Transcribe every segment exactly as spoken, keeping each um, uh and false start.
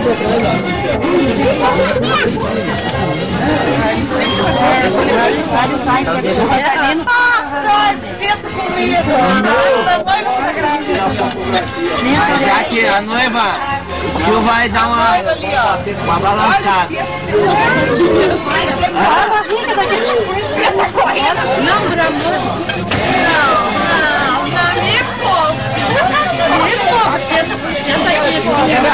Já que a noiva, o tio vai dar uma, uma balançada. Olha a barriga daquele príncipe, tá correndo. Não, por amor. Não, não, não, me pouco. Me pouco. Senta aqui, pô. Chega!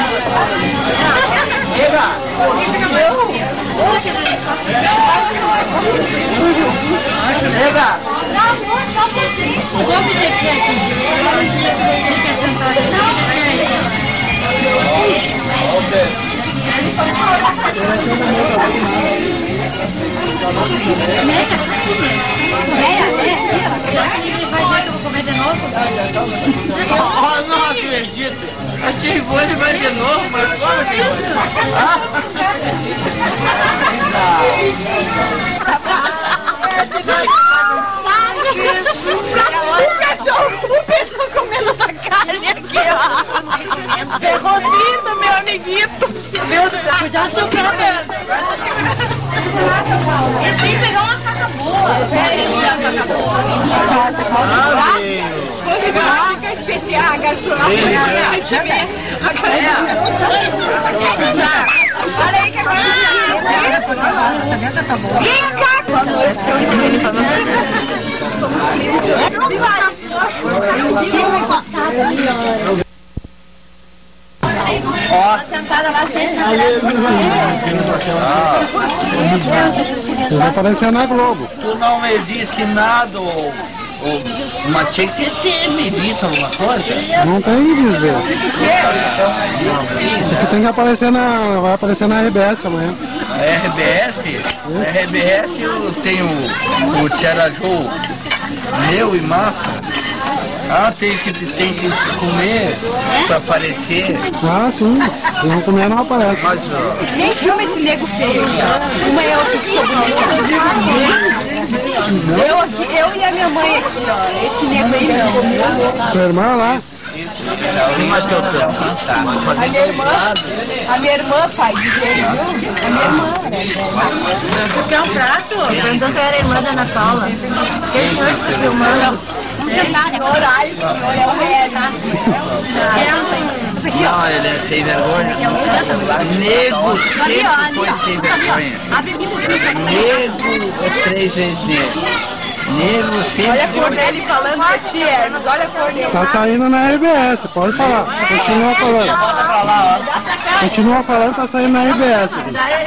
Chega! Chega! Não, amor, só um pouquinho. Vou me descer aqui. Vou me descer aqui, quer sentar aí. Não, Oh, não acredito! Achei que ele vai de novo, mas como assim? O cachorro, o cachorro comendo na carne aqui, ó. Ferrofito, meu amiguito. Meu Deus, cuidado do seu problema. Ele tem que pegar uma faca boa. Pera aí, uma faca boa. Vou ligar uma faca especial, a garçonete. Olha aí que agora tá bom. Vem cá! Ó, sentada lá Você vai aparecer na Globo. Tu não me disse nada, ou, ou, mas tinha que ter me dito alguma coisa. Não tem que dizer. Você tem que aparecer na. Vai aparecer na R B S amanhã. A R B S? Na R B S eu tenho o Tcharaju meu e massa. Ah, tem que, tem que comer pra aparecer. Ah, sim. Se não comer, não aparece. Mas, ó, nem chama esse nego feio. Uma é outra que ficou bonita. Eu aqui, eu e a minha mãe aqui, ó. Esse nego aí não. Sua irmã lá. mas eu tô, tá, vou fazer dois lados. A minha irmã, pai, de jeito, viu? A minha irmã. Quer um prato? Perguntou se era a irmã da Ana Paula. Quem foi que filmando? Não tem nada, é horário. É o resto. Não, ele é sem vergonha. Nego sempre foi sem vergonha. Nego é três vezes negro. Nego sempre. Olha a cor dele falando pra ti, Hermes. Olha a cor dele. Tá saindo na R B S, pode falar. Continua falando. Bota pra lá, ó. Continua falando, tá saindo na R B S.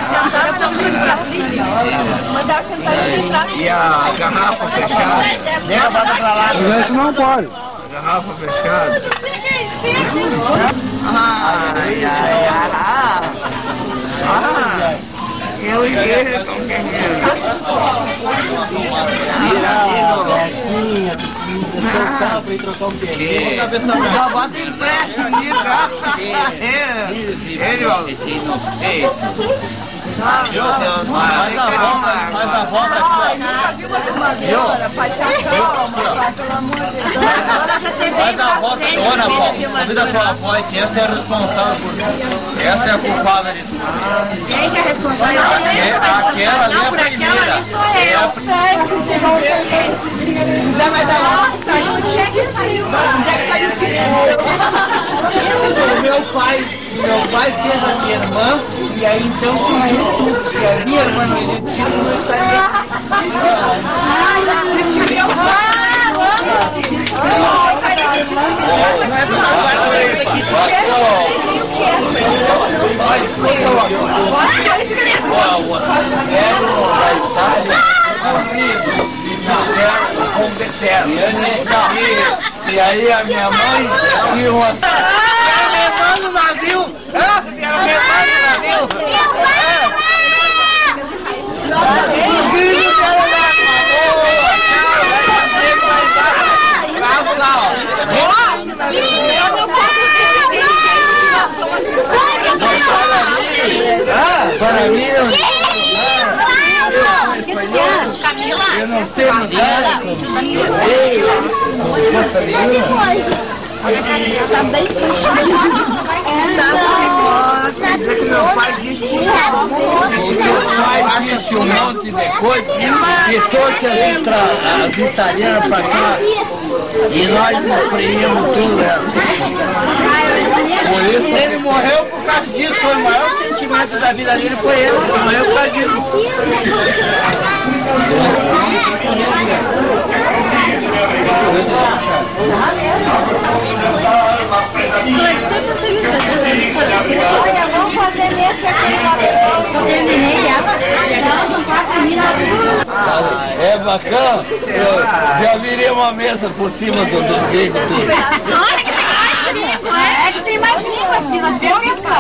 Mandaram sentar no prato. E a garrafa fechada. Deixa, bota pra lá. Mas esse não pode. A garrafa fechada. Ai, ai, ai. Ah, eu e ele com quem é? Já bota empréstimo de graça. Ele, ó. Ei. Meu Deus, faz a volta, faz a volta aqui, ó. Faz a volta, dona Paula. Convida a tua avó que essa é a responsável por tudo. Essa é a culpada de tudo. Quem que é responsável? Aquela ali é a primeira. É a primeira. Não, mas ela saiu o cheque e saiu. Onde é que saiu o cheque? Meu pai, meu pai fez a minha irmã e aí então sumiu tudo. E a minha irmã não existiu, não estaria. Ai, existe meu pai. Não é pra e aí a minha mãe e uma... Quero levar no navio! Hã? Quero levar no navio! O filho quero levar! Bravo lá, ó! Ah, para mim eu... Eu não tenho nada com Tá bem. um monte de coisa, que trouxe as, itra, as italianas pra cá, e nós compreendemos tudo ela. Por isso, ele morreu por causa disso, foi o maior sentimento da vida dele, foi ele, ele morreu por causa disso. Olha, vamos fazer nesse aqui. Eu terminei ela. Elas não passam É bacana, eu já virei uma mesa por cima do, dos gregos tudo. Olha que tem mais língua, é que tem mais língua aqui, nós temos questão.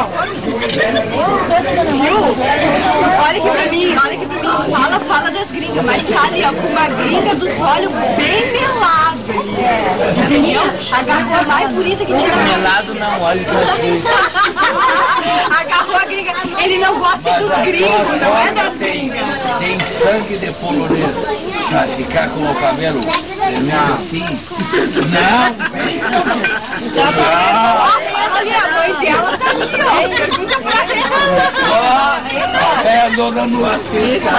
Viu? Olha aqui pra mim, olha aqui pra mim. Fala, fala das gringas, mas tá ali, ó, com uma gringa dos olhos bem melados. Entendeu? Agarrou a mais bonita que tinha. Melado não, olha isso aqui. Agarrou a gringa. Ele não gosta dos gringos, não é das gringas. Tem sangue de polonês. Pra ficar com o cabelo vermelho assim. Não. Olha, a mãe dela tá aqui, ó. Pergunta pra ela. É a dona no aceita.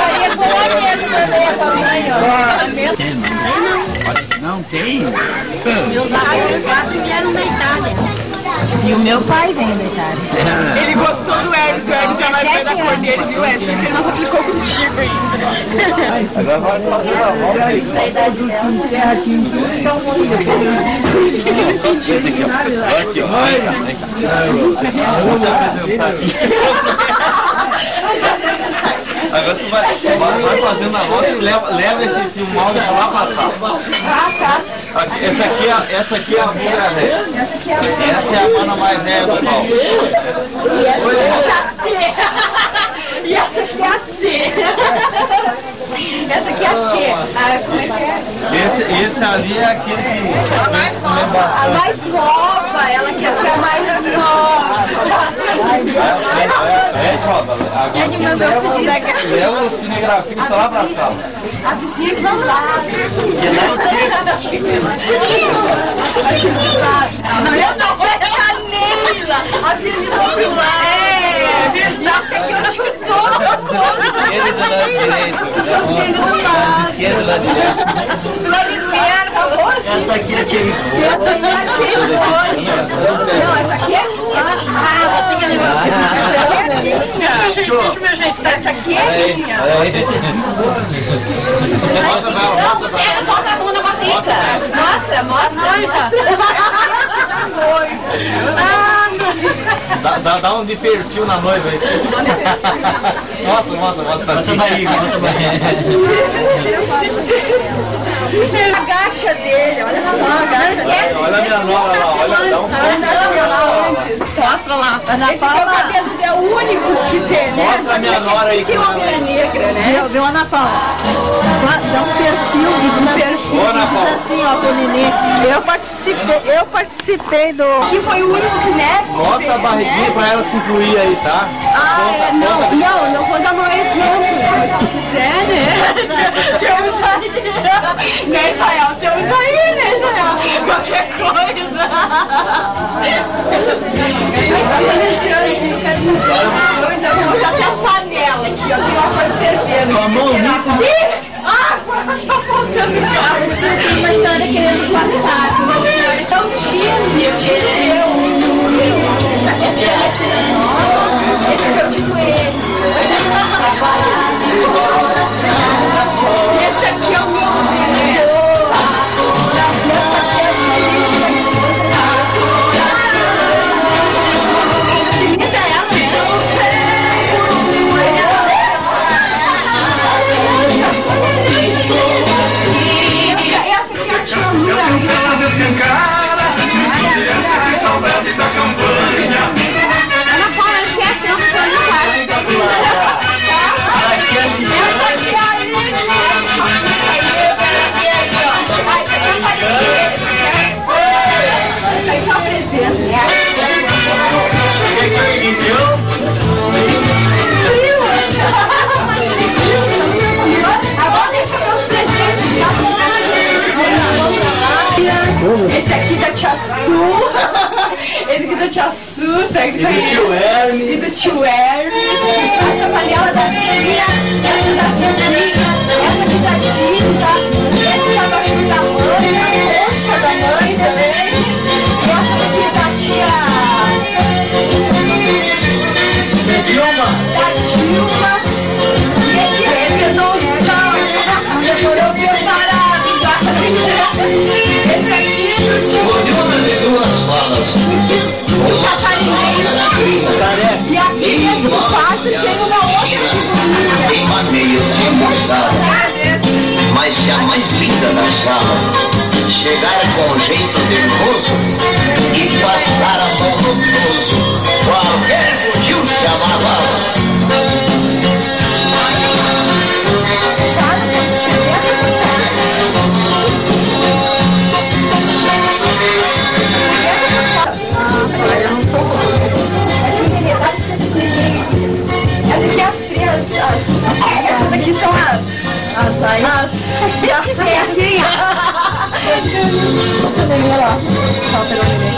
Não tem? Meus avós quatro vieram da Itália. E o meu pai vem da Itália. Ele gostou do Hermes, o Hermes é mais bem da cor dele, viu, Hermes? Porque ele não ficou contigo ainda. Agora vai fazer a volta aí. Só senta aqui, ó. Aqui, ó. Vou te apresentar aqui. Agora tu vai, vai, vai fazendo a volta e leva, leva esse filmado lá pra sala. Aqui, essa, aqui é, essa aqui é a mulher velha. Essa é a mana mais velha do pau. E essa aqui é a C. Essa aqui é a C. Ah, como é que é? Esse, esse ali é aquele que mais nova. A mais nova, ela quer ser a mais nova. É, Rosa, Ele mandou fugir da casa. leva o cinegrafista lá pra sala. A vizinha que vai lá. Não, eu não, foi a Neila. A vizinha foi lá. É, verdade, que eu não sou. Ele do lado direito. Esquerdo lá direito. Do lado esquerdo, por favor. Essa aqui é aquele. Essa aqui é aquele. Não, essa aqui é minha. Ah, você quer levar? Essa aqui é minha. Mostra pra ela, mostra pra ela. Ela bota a bunda maciça. Mostra, mostra. Dá, dá, dá um de perfil na noiva aí. Mostra, mostra, mostra. Mostra a barriga, mostra a barriga. A gacha dele, olha só, a gacha dele. Olha a minha nova lá, olha, dá um Mostra lá. Ana Paula. O cabelo é o único que você, né? Mostra a minha nora aí. Que homem negra, né? Viu, Ana Paula? Dá um perfil, um perfil, Ô, Ana Paula. assim, ó, pro Nenê. Eu participei, eu participei do... Que foi o único que, né? Mostra a barriguinha pra ela se incluir aí, tá? Ah, é, não, não, não vou dar mais não. Se quiser, né? Temos aí. Né, Israel? Temos aí, né, Israel? Qualquer coisa. Eu vou botar até a panela aqui, ó. Tem uma coisa fervendo. Com a mão limpa. Ah, tá faltando carro. Tem uma história querendo passar. Uma história tão firme. Eu queria um. Esse eu digo ele. Esse aqui é o meu filho. Ana Paula, quer ter um sonho quase. Esse aqui da Tia Su. Esse aqui da Tia Su. E do tio Hermes. E do tio Hermes. Essa panela da tia. E aqui dentro do quarto tem uma outra tem maneiras de mostrar, mas se a mais linda da sala chegar com jeito nervoso e passar a mão no troço, qualquer motivo se amarrava. Essas aqui são as... As... As... As perninhas. Deixa eu ver lá. Só pelo neném.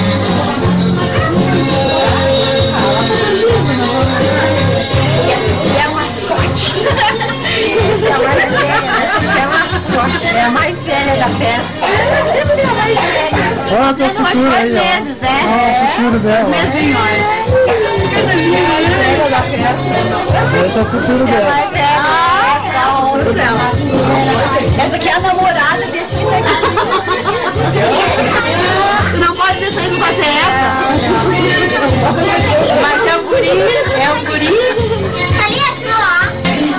É a mascote. É a mais velha. É a mascote. É a mais velha da festa. É a mais velha. Olha a costura aí, ó. Meses, é? Olha a costura dela. Essa é a costura dela. Essa aqui é a namorada desse daqui. Não pode deixar isso fazer essa. Mas é o guri, é o guri. Ali é só.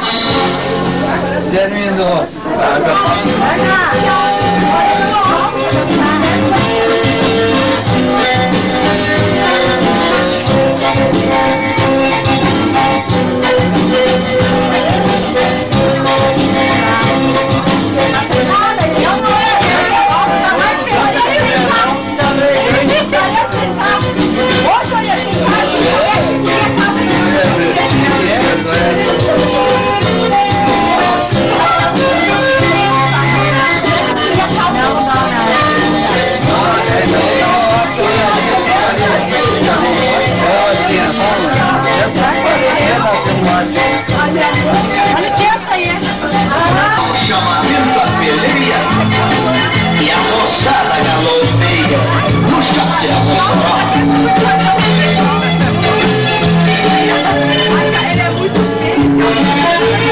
Terminou. O chamamento da peleia e a moçada galopeia no chapéu moçada. Ele é muito feio.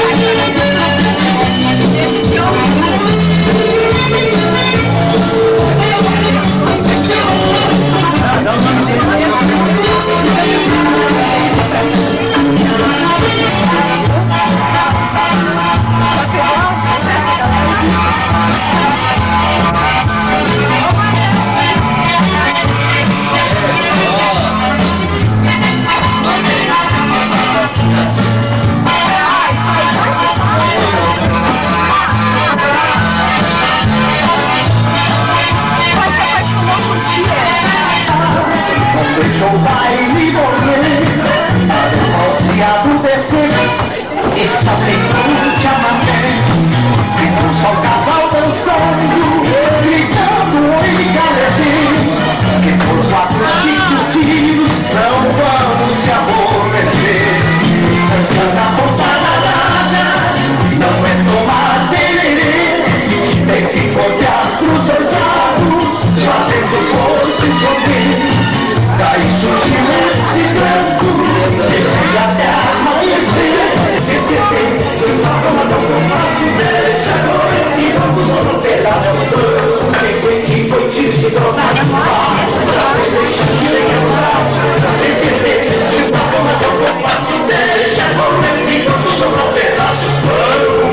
Deixou o baile morrer, ao se acontecer, está feito chamamé, um só casal dançando, gritando em galeria, que por quatro, cinco tiros não vamos se aborrecer. Dançando a pompada, não é tomar tererê, tem que olhar pros dois lados, fazendo força e sorrir. Daí surgiu esse canto, e até amanhecer. Uma cama não comparte, deixa agora e vamos no pedaço do banco. Quem foi que foi que se tornar mais? Pra deixar que venha o braço, pra entender. Uma cama não comparte, deixa agora e vamos no pedaço do banco.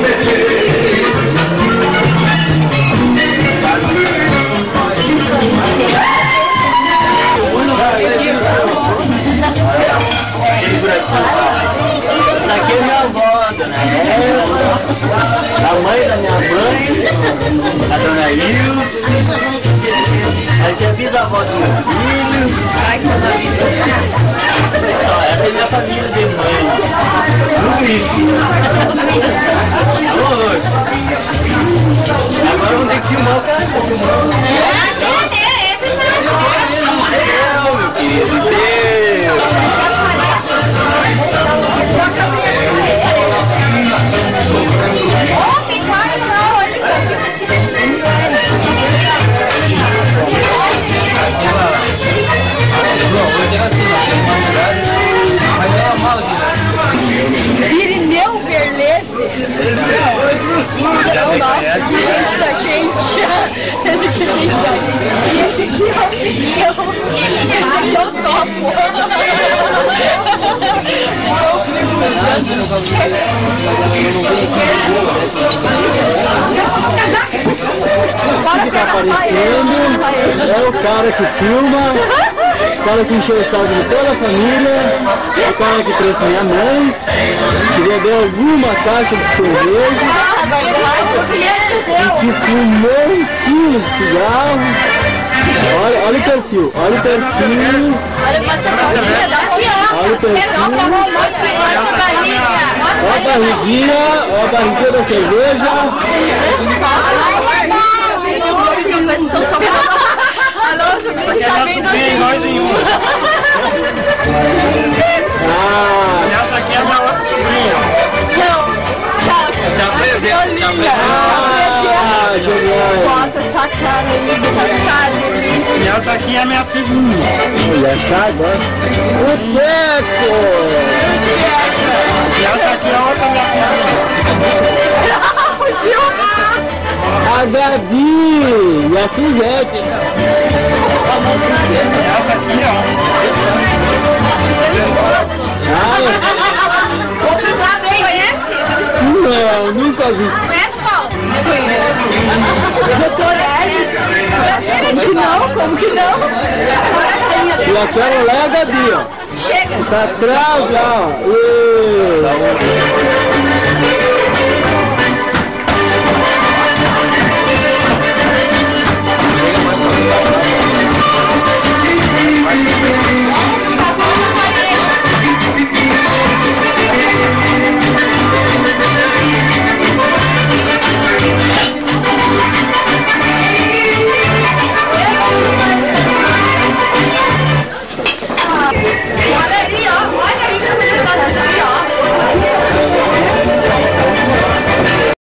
Aqui é minha avó, dona Eva, a mãe da minha mãe, a dona Ilse, aqui é a bisavó do meu filho. Ai, que maravilha. Essa é minha família de mãe. Tudo isso. Oi. Agora vamos ter que filmar o cara, tá filmando. Deus, meu querido, Deus. que tá aparecendo é o cara que filma, o cara que encheu o saco de toda a família, o cara que trouxe minha mãe, que bebeu alguma caixa de cerveja, e que fumou um quilo de cigarro. Olha, olha o perfil, olha o perfil. Olha o perfil. Olha a barriguinha, olha a barriguinha da cerveja. Ah, essa aqui é a minha outra sobrinha. Te apresento, te apresento. Bota essa cara aí, bota essa cara. E essa aqui é a minha filhinha. olha essa agora. O Teco! E essa aqui é a outra minha filhinha. A Gabi! E a Suzete! Essa aqui, ó. Ah, Você sabe, conhece? não, nunca vi. Conhece, Paulo? Doutor Edson. Como que não? Como que não? E aquela lá é a Gabi, ó. Chega. Tá atrás, ó. E...